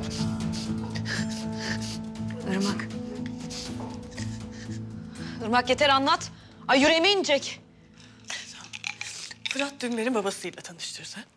Irmak. Irmak yeter anlat. Ay yüreğime inecek. Fırat dün beni babasıyla tanıştırdı.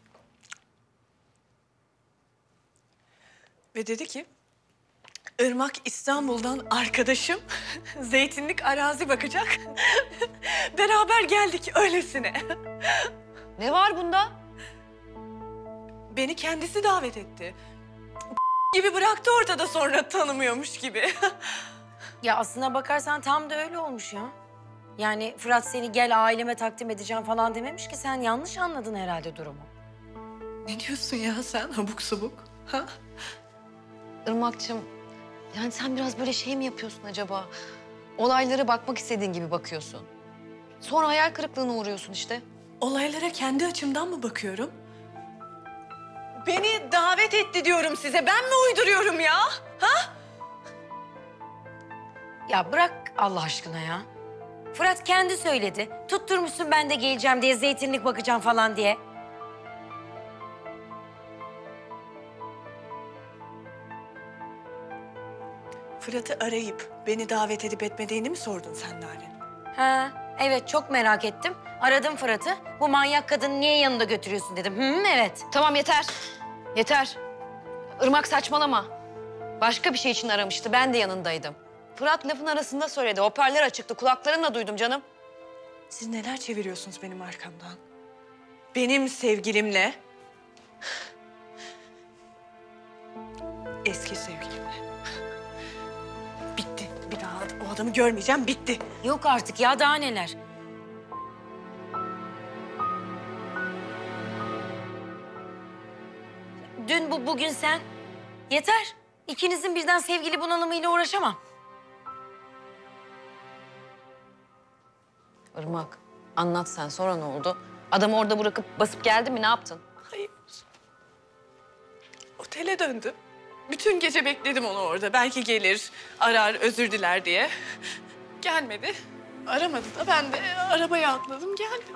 Ve dedi ki, Irmak İstanbul'dan arkadaşım zeytinlik arazi bakacak. Beraber geldik öylesine. Ne var bunda? Beni kendisi davet etti. Gibi bıraktı ortada sonra tanımıyormuş gibi. Ya aslına bakarsan tam da öyle olmuş ya. Yani Fırat seni gel aileme takdim edeceğim falan dememiş ki, sen yanlış anladın herhalde durumu. Ne diyorsun ya sen abuk sabuk? Ha? Irmak'cığım, yani sen biraz böyle şey mi yapıyorsun acaba? Olaylara bakmak istediğin gibi bakıyorsun. Sonra hayal kırıklığına uğruyorsun işte. Olaylara kendi açımdan mı bakıyorum? Beni davet etti diyorum size. Ben mi uyduruyorum ya? Ha? Ya bırak Allah aşkına ya. Fırat kendi söyledi. Tutturmuşsun ben de geleceğim diye, zeytinlik bakacağım falan diye. Fırat'ı arayıp beni davet edip etmediğini mi sordun sen Narin? Ha, evet çok merak ettim. Aradım Fırat'ı. Bu manyak kadını niye yanında götürüyorsun dedim. Evet. Tamam yeter. Yeter. Irmak saçmalama. Başka bir şey için aramıştı. Ben de yanındaydım. Fırat lafın arasında söyledi. Hoparlör açıktı. Kulaklarımla duydum canım. Siz neler çeviriyorsunuz benim arkamdan? Benim sevgilimle... Eski sevgilimle. Bitti. Bir daha o adamı görmeyeceğim. Bitti. Yok artık ya, daha neler. Dün bu, bugün sen. Yeter. İkinizin birden sevgili bunalımıyla uğraşamam. Irmak, anlat sen. Sonra ne oldu? Adamı orada bırakıp basıp geldin mi? Ne yaptın? Hayır. Otele döndüm. Bütün gece bekledim onu orada. Belki gelir, arar, özür diler diye. Gelmedi. Aramadı da ben de arabaya atladım, geldim.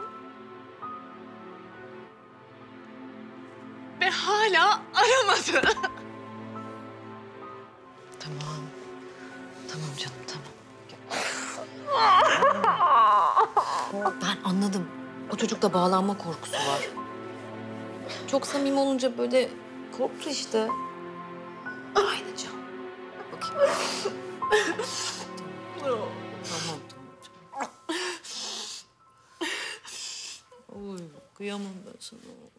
Ve hala aramadı. Tamam. Tamam canım, tamam. Ben anladım. O çocukta bağlanma korkusu var. Çok samimi olunca böyle korktu işte. Aynı can. Bakayım. Tamam, tamam canım. Oy, kıyamam ben sana.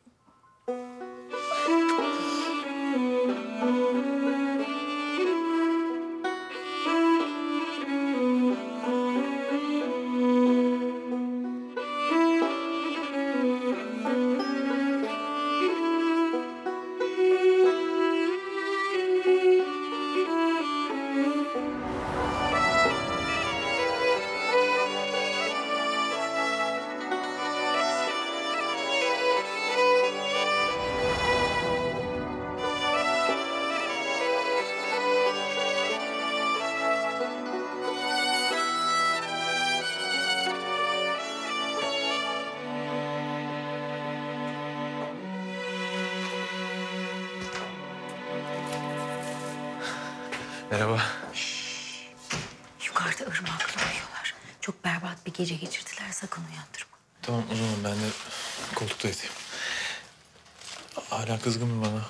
Merhaba. Yukarıda Irmak'la uyuyorlar. Çok berbat bir gece geçirdiler, sakın uyandırma. Tamam o zaman ben de koltukta yatayım. Hala kızgın mı bana?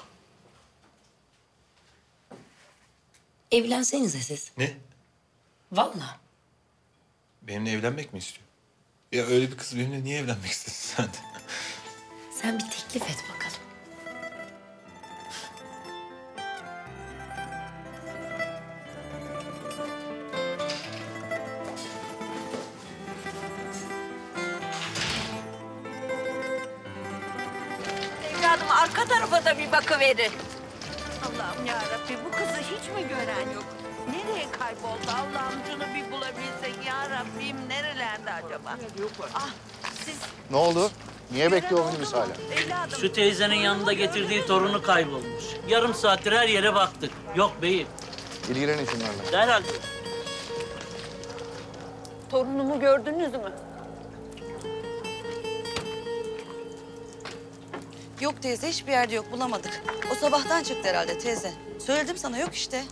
Evlensenize siz. Ne? Vallahi. Benimle evlenmek mi istiyor? Ya öyle bir kız benimle niye evlenmek istesin sen de? Sen bir teklif et bakalım. Evladım arka tarafa da bir bakıverin. Allah'ım yarabbim bu kızı hiç mi gören yok? Nereye kayboldu? Allah'ım şunu bir bulabilsek ya Rabbim. Nerelerde acaba? Ah siz Ne oldu? Niye bekliyor gören minibüs oldu mu? hala? Evladım. Şu teyzenin yanında getirdiği torunu kaybolmuş. Yarım saattir her yere baktık. Yok beyim. İlgilenin şunlarla. Derhal. Torunumu gördünüz mü? Yok teyze, hiçbir yerde yok, bulamadık. O sabahtan çıktı herhalde teyze. Söyledim sana, yok işte.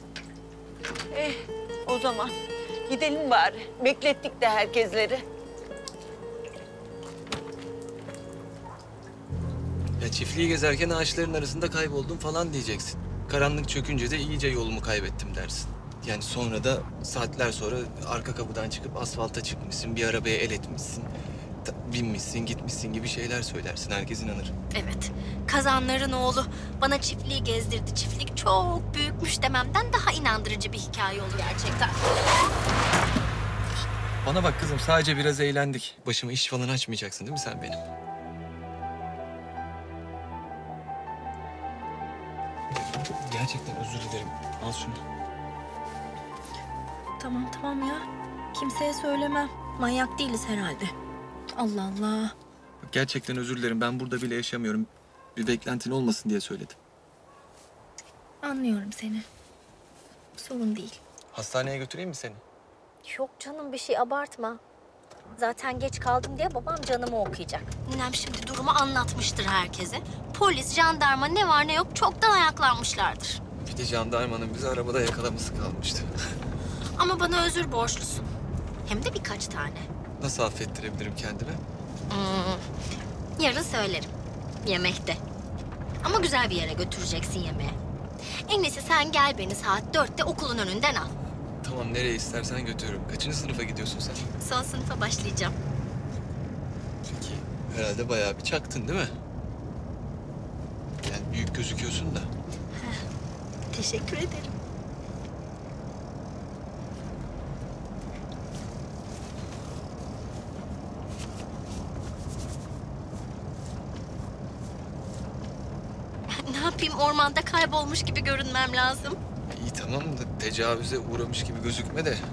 O zaman gidelim bari. Beklettik de herkesleri. Ya çiftliği gezerken ağaçların arasında kayboldum falan diyeceksin. Karanlık çökünce de iyice yolumu kaybettim dersin. Yani sonra da saatler sonra arka kapıdan çıkıp asfalta çıkmışsın, bir arabaya el etmişsin, binmişsin, gitmişsin gibi şeyler söylersin. Herkes inanır. Evet, Kazanların oğlu bana çiftliği gezdirdi. Çiftlik çok büyükmüş dememden daha inandırıcı bir hikaye olur gerçekten. Bana bak kızım, sadece biraz eğlendik. Başıma iş falan açmayacaksın değil mi sen benim? Gerçekten özür dilerim. Al şunu. Tamam ya. Kimseye söylemem. Manyak değiliz herhalde. Allah Allah. Bak, gerçekten özür dilerim. Ben burada bile yaşamıyorum. Bir beklentin olmasın diye söyledim. Anlıyorum seni. Sorun değil. Hastaneye götüreyim mi seni? Yok canım, bir şey abartma. Zaten geç kaldım diye babam canımı okuyacak. Ninem şimdi durumu anlatmıştır herkese. Polis, jandarma ne var ne yok çoktan ayaklanmışlardır. Bir de jandarmanın bizi arabada yakalaması kalmıştı. Ama bana özür borçlusun. Hem de birkaç tane. Nasıl affettirebilirim kendime? Yarın söylerim. Yemekte. Ama güzel bir yere götüreceksin yemeğe. En iyisi sen gel beni saat 4'te okulun önünden al. Tamam, nereye istersen götürürüm. Kaçıncı sınıfa gidiyorsun sen? Son sınıfa başlayacağım. Peki, herhalde bayağı bir çaktın değil mi? Yani büyük gözüküyorsun da. Teşekkür ederim. Ne yapayım, ormanda kaybolmuş gibi görünmem lazım. İyi tamam da tecavüze uğramış gibi gözükme de.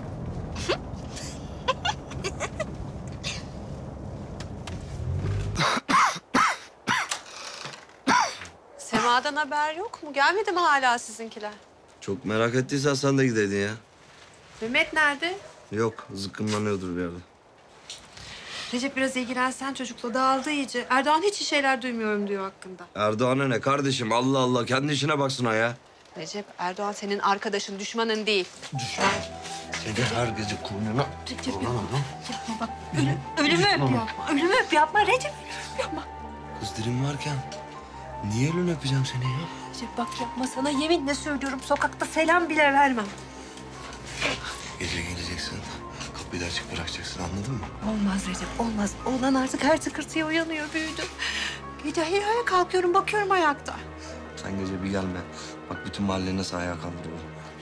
Sema'dan haber yok mu? Gelmedi mi hala sizinkiler? Çok merak ettiysen sen de gideydin ya. Mehmet nerede? Yok, zıkkımlanıyordur bir yerde. Recep biraz ilgilensen çocukla, dağıldı iyice. Erdoğan hiç iyi şeyler duymuyorum diyor hakkında. Erdoğan'a ne kardeşim? Allah Allah, kendi işine baksın ha ya. Recep, Erdoğan senin arkadaşın, düşmanın değil. Seni her gece kurnuna... Recep yapma bak. Ölümü öp yapma. Ölümü öp yapma Recep. Yapma. Kız dilim varken niye elini öpeceğim seni ya? Recep bak yapma, sana yeminle söylüyorum, sokakta selam bile vermem. Gece geleceksin, kapıyı da açık bırakacaksın, anladın mı? Olmaz Recep, olmaz. Oğlan artık her tıkırtıya uyanıyor, büyüdü. Gece hayır kalkıyorum, bakıyorum ayakta. Sen gece bir gelme. Bak bütün mahalle nasıl ayağa kaldırıyor.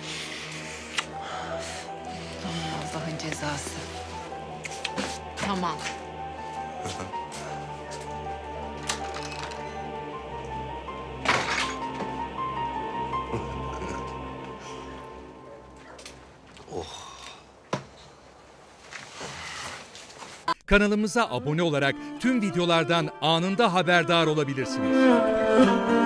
Allah'ın cezası. Tamam. Kanalımıza abone olarak tüm videolardan anında haberdar olabilirsiniz.